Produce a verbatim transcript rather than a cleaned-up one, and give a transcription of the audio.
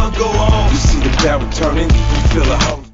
go on. You see the barrel turning, you feel a hoe